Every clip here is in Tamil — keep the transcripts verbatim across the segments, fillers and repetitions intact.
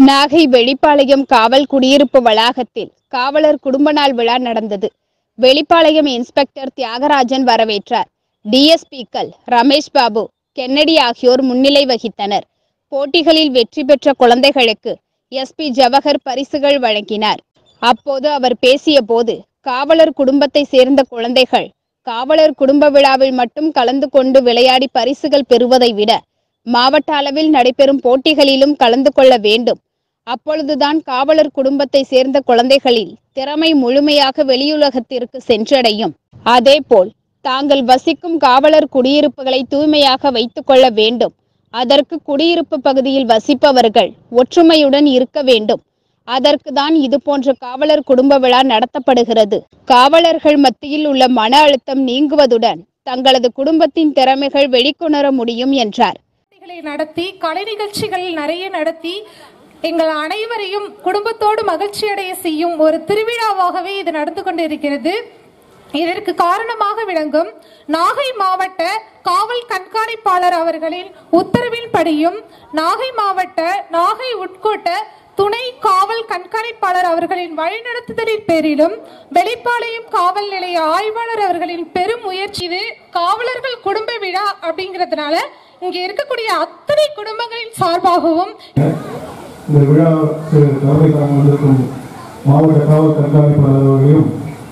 நாகை வெளிப்பாளையம் காவல் குடியிருப்பு வளாகத்தில் காவலர் குடும்ப நாள் விழா நடந்தது. வெளிப்பாளையம் இன்ஸ்பெக்டர் தியாகராஜன் வரவேற்றார். டிஎஸ்பிக்கள் ரமேஷ் பாபு, கென்னடி ஆகியோர் முன்னிலை வகித்தனர். போட்டிகளில் வெற்றி பெற்ற குழந்தைகளுக்கு எஸ்பி ஜவஹர் பரிசுகள் வழங்கினார். அப்போது அவர் பேசிய போது, காவலர் குடும்பத்தை சேர்ந்த குழந்தைகள் காவலர் குடும்ப விழாவில் மட்டும் கலந்து கொண்டு விளையாடி பரிசுகள் பெறுவதை விட மாவட்ட அளவில் நடைபெறும் போட்டிகளிலும் கலந்து கொள்ள வேண்டும். அப்பொழுதுதான் காவலர் குடும்பத்தை சேர்ந்த குழந்தைகளில் திறமை முழுமையாக வெளியுலகத்திற்கு சென்றடையும். அதேபோல் தாங்கள் வசிக்கும் காவலர் குடியிருப்புகளை தூய்மையாக வைத்துக் கொள்ள வேண்டும். அதற்கு குடியிருப்பு பகுதியில் வசிப்பவர்கள் ஒற்றுமையுடன் இருக்க வேண்டும். அதற்கு தான் இதுபோன்ற காவலர் குடும்ப விழா நடத்தப்படுகிறது. காவலர்கள் மத்தியில் உள்ள மன அழுத்தம் நீங்குவதுடன் தங்களது குடும்பத்தின் திறமைகள் வெளிக்கொணர முடியும் என்றார். நடத்தி கலை நிகழ்ச்சிகள் நிறைய நடத்தி எங்கள் அனைவரையும் குடும்பத்தோடு மகிழ்ச்சி அடைய செய்யும் ஒரு திருவிழாவாகவே இது நடந்து கொண்டிருக்கிறது. இதற்கு காரணமாக விளங்கும் நாகை மாவட்ட காவல் கண்காணிப்பாளர் அவர்களின் உத்தரவின்படியும் நாகை மாவட்ட நாகை உட்கோட்ட துணை காவல் கண்காணிப்பாளர் அவர்களின் வழிநடத்துதலின் பேரிலும் வெளிப்பாளையம் காவல் நிலைய ஆய்வாளர் அவர்களின் பெரும் முயற்சி. இது காவலர்கள் குடும்ப விழா அப்படிங்கிறதுனால இங்கே இருக்கக்கூடிய அத்தனை குடும்பங்களின் சார்பாகவும் இந்த விழா தலைமை தாங்க வந்திருக்கும் மாவட்ட காவல் கண்காணிப்பாளர் அவர்களையும்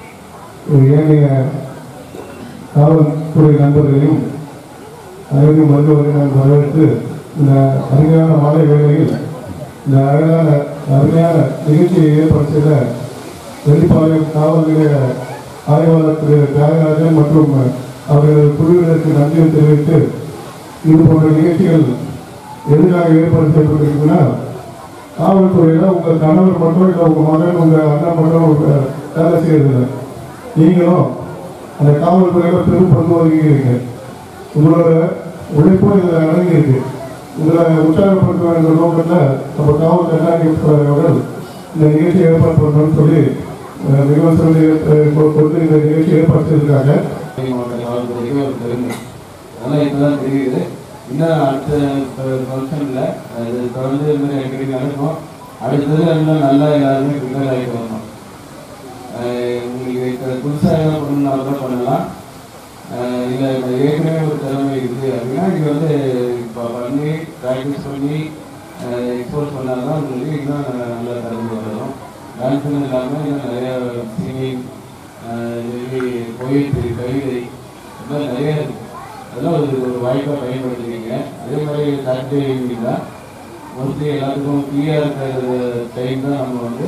ஏனைய காவல்துறை நண்பர்களையும் அனைவரும் வருவதை நான் வரவேற்று இந்த அருமையான மாலை வேளையில் இந்த அழகான அருமையான நிகழ்ச்சியை ஏற்பாடு செய்த வெளிப்பாளையம் காவல் நிலைய ஆய்வாளர் திரு தியாகராஜன் மற்றும் அவர்களது குழுவினருக்கு நன்றியை தெரிவித்து, இது போன்ற நிகழ்ச்சிகள் எதுக்காக ஏற்பாடு செய்யப்பட்டிருக்குன்னா, காவல்துறையில் உங்கள் கணவர் மட்டும் இல்லை, உங்கள் மகன் உங்கள் அண்ணன் மட்டும் உங்கள் வேலை செய்யறதில்லை. நீங்களும் அந்த காவல்துறையில் பெரும் பங்கு வகிக்கிறீங்க. உங்களோட உழைப்பும் இதில் அடங்கியிருக்கு. உங்களை உற்சாகப்படுத்த வேண்டிய நோக்கத்தில் நம்ம காவல் கண்காணிப்பாளர்கள் இந்த நிகழ்ச்சி ஏற்பாடு பண்ணணும்னு சொல்லி மிகவும் சொல்லி கொண்டு இந்த நிகழ்ச்சி ஏற்பாடு செய்திருக்காங்க. மாவட்ட காவல்துறைக்கு ஒரு பெருமை அதெல்லாம் இப்போதான் தெரியுது. இன்னும் அடுத்த ஃபங்க்ஷனில் அது தொடர்ந்து இது மாதிரி அடிக்கடி நடக்கும். அடுத்தது இன்னும் நல்லா எல்லாருமே ப்ரிப்பேர் ஆகிட்டு வரணும். உங்களுக்கு இப்போ புதுசாக என்ன பண்ணணும்னா கூட பண்ணலாம். இல்லை ஏற்கனவே ஒரு திறமை இருக்குது அப்படின்னா நீங்கள் வந்து இப்போ பண்ணி ப்ராக்டிஸ் பண்ணி எக்ஸ்போர்ட் பண்ணால் தான் உங்களுக்கு இன்னும் நல்லா திறமை வரும். டான்ஸுன்னு இல்லாமல் இன்னும் நிறையா சிங்கிங், போயிட்டு கவிதை, இந்த மாதிரி நிறையா இருக்குது. அதெல்லாம் ஒரு ஒரு வாய்ப்பாக பயன்படுத்துவீங்க. அதே மாதிரி சாட்டர்டே ஈவினிங் தான் மோஸ்ட்லி எல்லாத்துக்கும் ஃப்ரீயாக இருக்கிற டைம் தான் நம்ம வந்து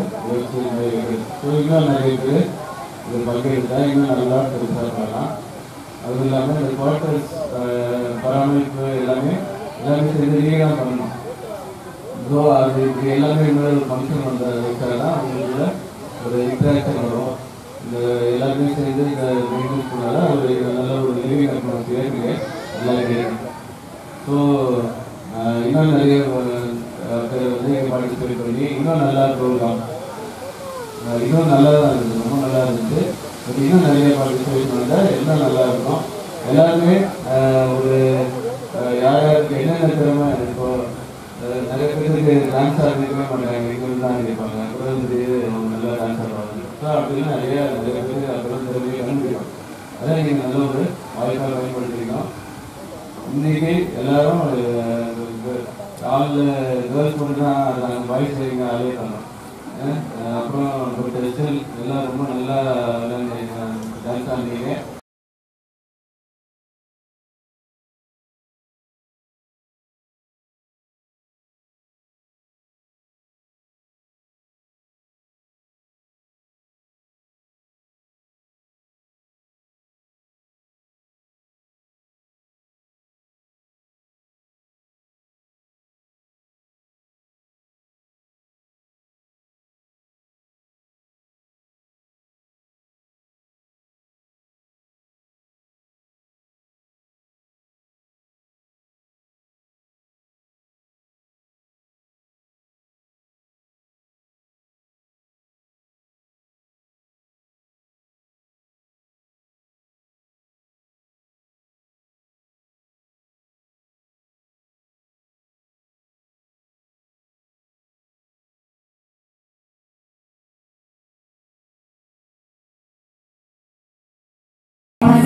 ஸோ இன்னும் நிறைய பேர் இது பங்கெடுத்தா இன்னும் நல்லா பெருசாக பண்ணலாம். அதுவும் இல்லாமல் இந்த குவார்டர்ஸ் பராமரிப்பு எல்லாமே எல்லாமே சேர்ந்து தான் பண்ணணும். ஸோ அது இப்படி எல்லாமே இன்னொரு ஃபங்க்ஷன் வந்த வச்சால் தான் அவங்களுக்கு ஒரு இன்ட்ராக்ஷன் வரும். இந்த எல்லாருமே சேர்ந்து இந்த மெயின்டென்ஸ் பண்ணால ஒரு நல்ல ஒரு லிவிங் அட்மாஸ்பியர் இருக்குது எல்லாருமே. ஸோ இன்னும் நிறைய பேர் வந்து பார்ட்டிசிபேட் பண்ணி இன்னும் நல்லா ப்ரோக்ராம் இன்னும் நல்லா தான் இருந்துச்சு, ரொம்ப நல்லா இருந்துச்சு. பட் இன்னும் நிறைய பார்ட்டிசிபேட் பண்ணால் இன்னும் நல்லா இருக்கும். எல்லாருமே ஒரு யார் யாருக்கு என்னென்ன திறமை இப்போ நிறைய பேருக்கு டான்ஸ் ஆடிக்கவே மாட்டாங்க, எங்களுக்கு தான் நினைப்பாங்க அப்புறம் அவங்க நல்லா டான்ஸ் ஆடுவாங்க. ஸோ அப்படின்னா நிறைய நிறைய பேர் அப்புறம் திறமையை கண்டுபிடிக்கும். அதான் நீங்கள் நல்ல ஒரு வாய்ப்பாக பயன்படுத்திருக்கோம். இன்றைக்கி எல்லாரும் காலில் கேர்ள்ஸ் மட்டும் தான் நாங்கள் பாய்ஸ் செய்யுங்க ஆளே தரோம். அப்புறம் பட் எல்லாம் ரொம்ப நல்லா டான்ஸ் ஆடினீங்க.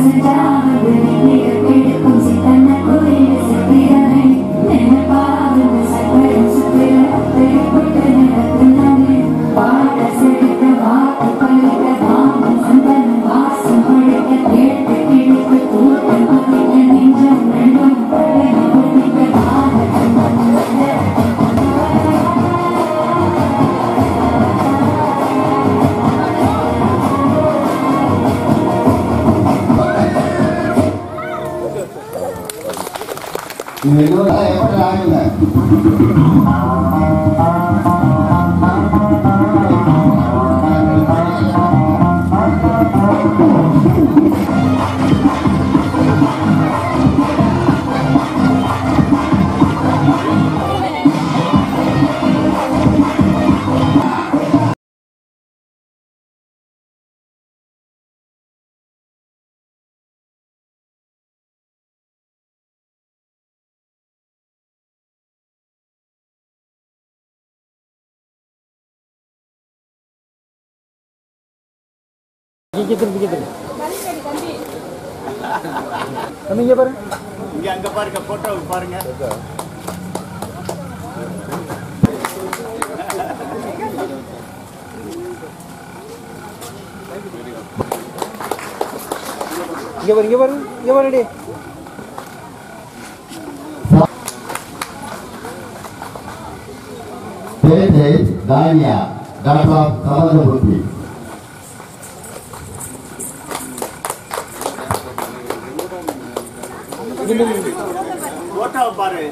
இங்க பாருங்க, இங்க அங்க பாருங்க, போட்டோ பாருங்க. இங்க பாருங்க, இங்க பாருங்க, இங்க பாருங்க. Tete Dania, Data Samadapurti. Photo பாரு,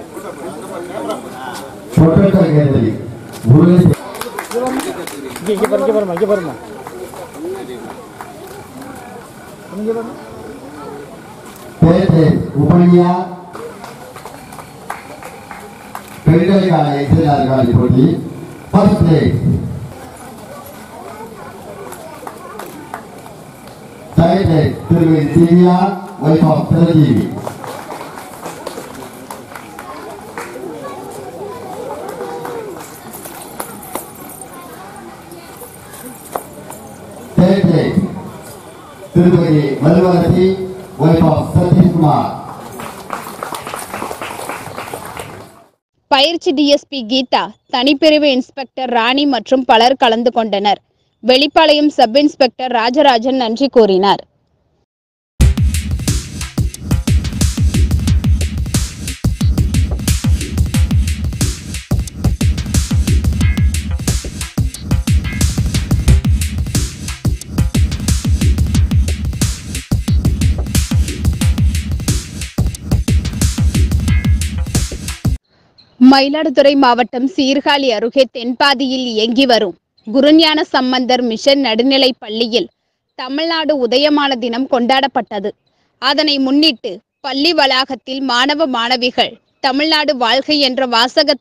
Photo Kagari, Guru. இங்க பாருங்க, இங்க பாருங்க, இங்க பாருங்க. இங்க பாருங்க. Tete Upanya. பெண்களுக்கான எக்ஸல் போட்டி ஃபர்ஸ்ட் பிளேஸ். செகண்ட் பிளேஸ் திருமதி Divya wife of Chiranjeevi. Third place திருமதி மதுவரசி வைஃப் ஆஃப் சதீஷ்குமார். பயிற்சி டிஎஸ்பி கீதா, தனிப்பிரிவு இன்ஸ்பெக்டர் ராணி மற்றும் பலர் கலந்து கொண்டனர். வெளிப்பாளையம் சப் இன்ஸ்பெக்டர் ராஜராஜன் நன்றி கூறினார். மயிலாடுதுறை மாவட்டம் சீர்காழி அருகே தென்பாதியில் இயங்கி வரும் குருஞான சம்பந்தர் மிஷன் நடுநிலைப் பள்ளியில் தமிழ்நாடு உதயமான தினம் கொண்டாடப்பட்டது. அதனை முன்னிட்டு பள்ளி வளாகத்தில் மாணவ மாணவிகள் தமிழ்நாடு வாழ்க என்ற வாசக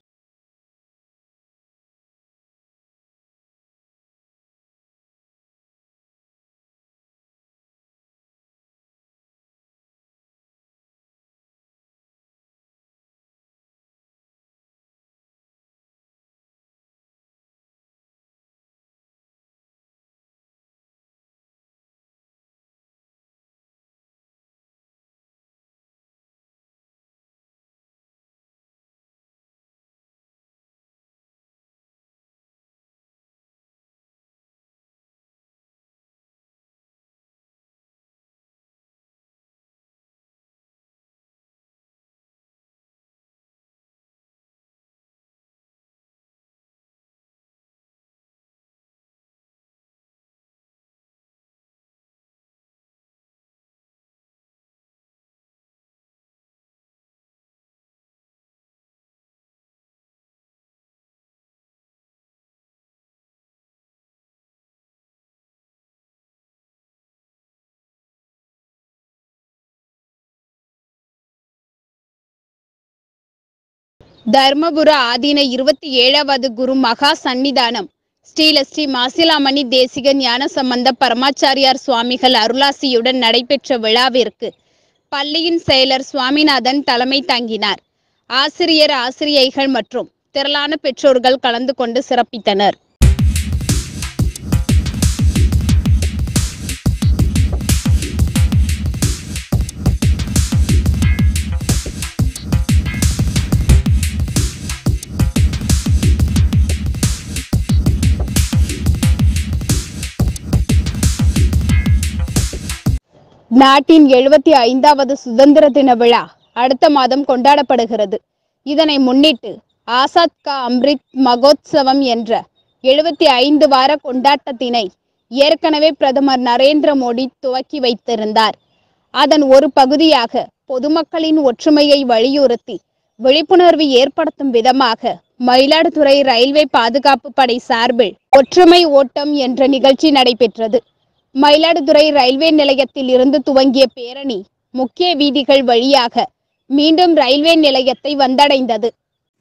தர்மபுர ஆதீன இருபத்தி ஏழாவது குரு மகா சந்நிதானம் ஸ்ரீலஸ்ரீ மாசிலாமணி தேசிக ஞான சம்பந்த பரமாச்சாரியார் சுவாமிகள் அருளாசியுடன் நடைபெற்ற விழாவிற்கு பள்ளியின் செயலர் சுவாமிநாதன் தலைமை தாங்கினார். ஆசிரியர் ஆசிரியைகள் மற்றும் திரளான பெற்றோர்கள் கலந்து கொண்டு சிறப்பித்தனர். நாட்டின் எழுபத்தி ஐந்தாவது சுதந்திர தின விழா அடுத்த மாதம் கொண்டாடப்படுகிறது. இதனை முன்னிட்டு ஆசாத் கா அம்ரித் மகோத்சவம் என்ற எழுபத்தி ஐந்து வார கொண்டாட்டத்தினை ஏற்கனவே பிரதமர் நரேந்திர மோடி துவக்கி வைத்திருந்தார். அதன் ஒரு பகுதியாக பொதுமக்களின் ஒற்றுமையை வலியுறுத்தி விழிப்புணர்வு ஏற்படுத்தும் விதமாக மயிலாடுதுறை ரயில்வே பாதுகாப்பு படை சார்பில் ஒற்றுமை ஓட்டம் என்ற நிகழ்ச்சி நடைபெற்றது. மயிலாடுதுறை ரயில்வே நிலையத்தில் இருந்து துவங்கிய பேரணி முக்கிய வீதிகள் வழியாக மீண்டும் ரயில்வே நிலையத்தை வந்தடைந்தது.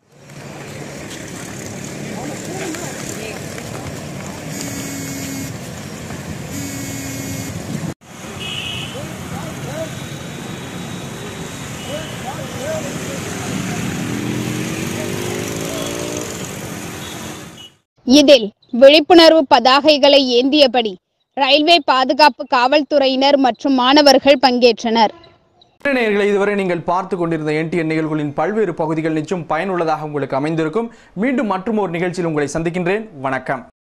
இதில் விழிப்புணர்வு பதாகைகளை ஏந்தியபடி ரயில்வே பாதுகாப்பு காவல்துறையினர் மற்றும் மாணவர்கள் பங்கேற்றனர். இதுவரை நீங்கள் பார்த்து கொண்டிருந்த என்டிஎன் நிகழ்வுகளின் பல்வேறு பகுதிகள் நிச்சயம் பயனுள்ளதாக உங்களுக்கு அமைந்திருக்கும். மீண்டும் மற்றும் ஒரு நிகழ்ச்சியில் உங்களை சந்திக்கின்றேன். வணக்கம்.